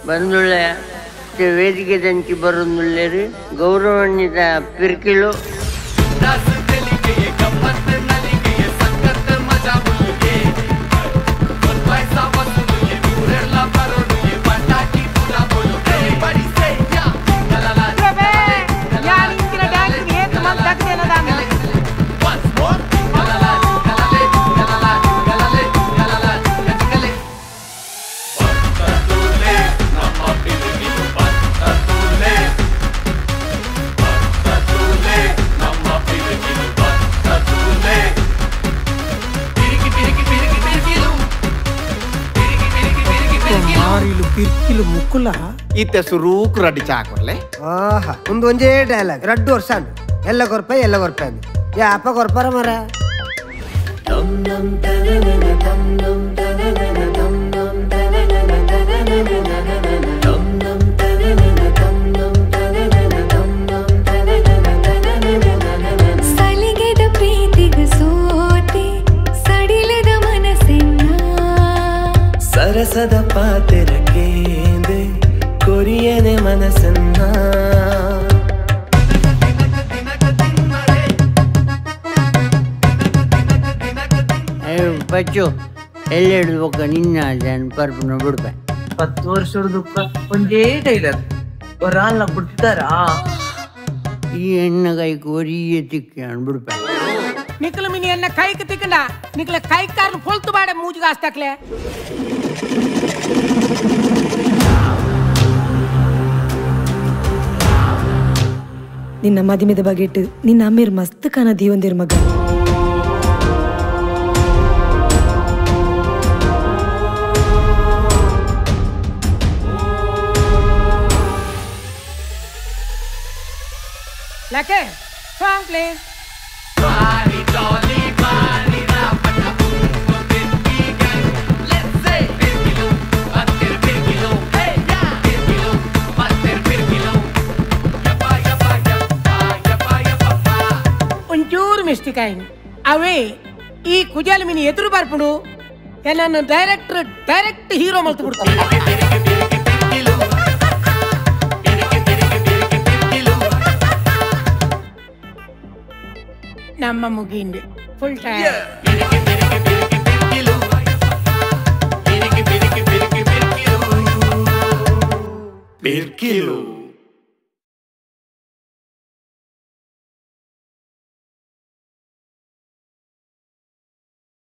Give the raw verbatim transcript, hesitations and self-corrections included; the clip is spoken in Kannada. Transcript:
ಬಂದುಳ್ಳೆ ವೇದಿಕೆ ದಂಚಿ ಬರೋದುಳ್ಳೇರಿ ಗೌರವಾನ್ವಿತ ಪಿರ್ಕಿಲು ಪಿರ್ಕಿಲು ಮುಕ್ಕುಲ ಇತ್ತೆ ಸುರೂಕು ರಡ್ಡಿ ಚಾಕೊರ್ಲೆ ಆಹಾ ಒಂದು ಒಂದೇ ಡೈಲಾಗ್ ರಡ್ಡು ವರ್ಷ ಎಲ್ಲ ಕೊರ್ಪ ಎಲ್ಲ ಕೊರ್ಪ ಯಾಪ ಕೊರ್ಪಾರ ಮರ ಸಲಿಗೆದ ಪ್ರೀತಿಗೆ ಸೋತೆ ಸಡಿಲದ ಮನಸ್ಸಿನ ಸರಸದ ಪಾತೆರಕೇಂದೆ ಕೊರಿಯನೆ ಮನಸ್ಸನ್ನ ಬಚ್ಚು ಎಲ್ಲಿ ಹಿಡಿದ್ಬೇಕ ನಿನ್ನ ಜನ ಪರ್ಪನ ಬಿಡ್ಬೆ ಹತ್ತು ವರ್ಷದ ದುಃಖ ಒಂದೇ ಟೈಲರ್ ಒರಾಲ್ನ ಬಿಡ್ತಾರಾ ಈ ಹೆಣ್ಣ ಕೈ ಕೋರಿಯೇ ತಿಕ್ಕ ಬಿಡ್ಬೆ ನಿಖಲ ಮಿನಿ ಎನ್ನ ಕೈಗೆ ತಿಕ್ಕಂಡ ನಿಖಲ ಕೈ ಕಾರ್ನ ಹೊಲ್ತು ಬಾಡೆ ಮೂಜಿಗೆ ಆಸ್ತಾಕ್ಲೆ ನಿನ್ನ ಮದಿಮೆದ ಬಗೆಟ್ ನಿನ್ನ ಅಮ್ಮೇರ್ ಮಸ್ತ್ ಕಾನ ದೀವಂದಿರ್ ಮಗ ಲಕೆ ಸಾಂಗ್ ಪ್ಲೀಸ್ ಒಂಚೂರು ಮಿಸ್ಟೇಕ್ ಆಯ್ತು ಅವೇ ಈ ಕುಜಾಲ ಮಿನಿ ಎದುರು ಬರ್ಪುಡು ನನ್ನ ಡೈರೆಕ್ಟರ್ ಡೈರೆಕ್ಟ್ ಹೀರೋ ಮಲ್ತು ಬಿಡ್ತೀನಿ ನಮ್ಮ ಮುಗಿಂದು ಫುಲ್ ಟೈಮ್ ಪಿರ್ಕಿಲು